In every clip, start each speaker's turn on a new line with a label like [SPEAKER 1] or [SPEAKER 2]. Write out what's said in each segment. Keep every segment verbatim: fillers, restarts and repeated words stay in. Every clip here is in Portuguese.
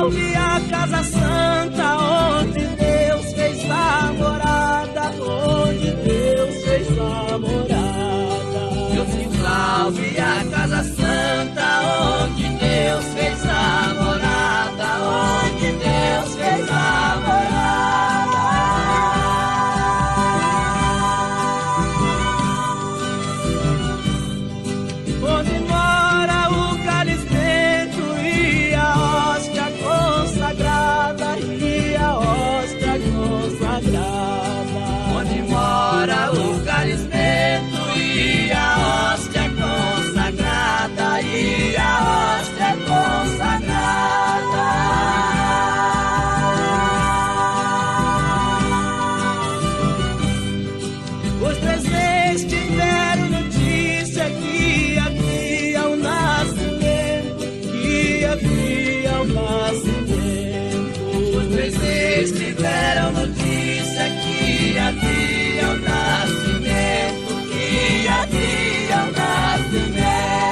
[SPEAKER 1] salve a casa santa, onde Deus fez a morada, onde Deus fez a morada. Deus te salve a casa santa, onde Deus fez a morada, onde Deus fez a morada. Onde mora o cálice bento e a hóstia consagrada, e a hóstia consagrada. Onde mora o cálice bento e a hóstia consagrada, e a hóstia consagrada. Os três reis tiveram notícia que havia um nascimento, que havia um nascimento. Os três reis tiveram notícia que havia um nascimento, que havia um nascimento.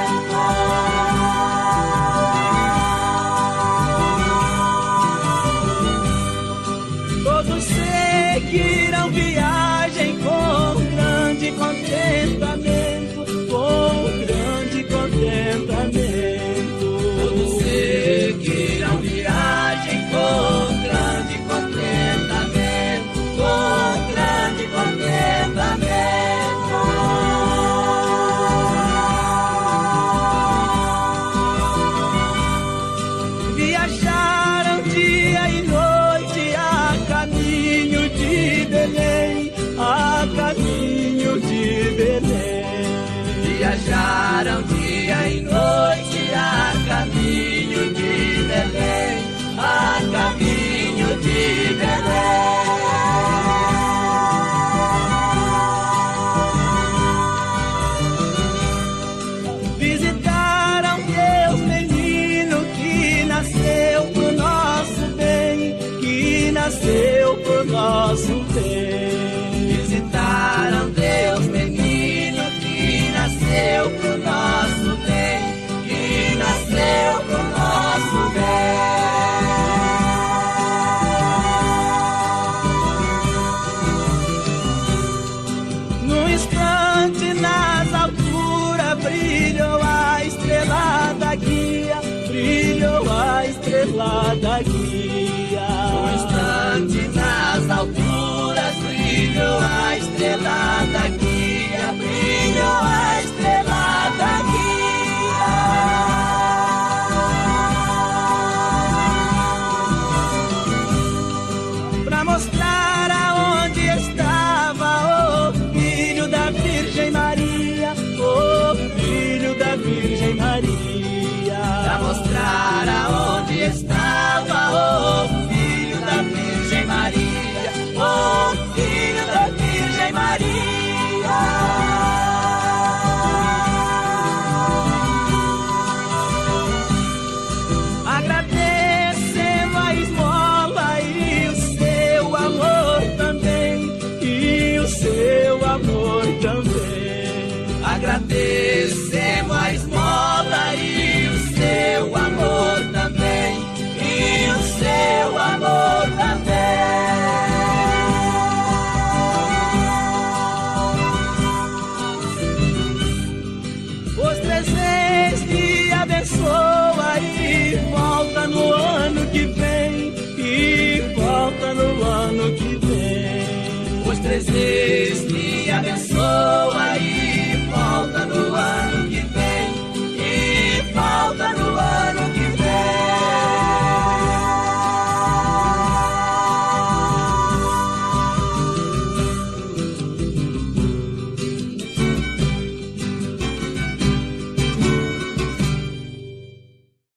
[SPEAKER 1] Todos seguiram viagem com grande contentamento, com grande contentamento. Todos seguiram viagem com grande contentamento, com grande contentamento. Viajaram dia e noite a caminho de Belém, a caminho de Belém. Viajaram dia e noite a caminho de Belém, a caminho de Belém. Visitaram Deus menino que nasceu pro nosso bem, que nasceu pro nosso bem. Visitaram Deus menino que nasceu pro nosso bem, que nasceu pro nosso bem. Num instante nas alturas brilhou a estrela da guia, brilhou a estrela da guia. Num instante nas alturas brilhou a estrela da guia, brilhou a estrela da guia. Pra mostrar aonde estava o filho da Virgem Maria, o filho da Virgem Maria. Pra mostrar aonde estava o filho da Virgem Maria, o filho da Virgem Maria. Agradecendo a esmola e o seu amor também, e o seu amor também. Agradecemos a esmola e o seu amor também, e o seu amor também. Os três reis te abençoa e volta no ano que vem, e volta no ano que vem. Os três reis te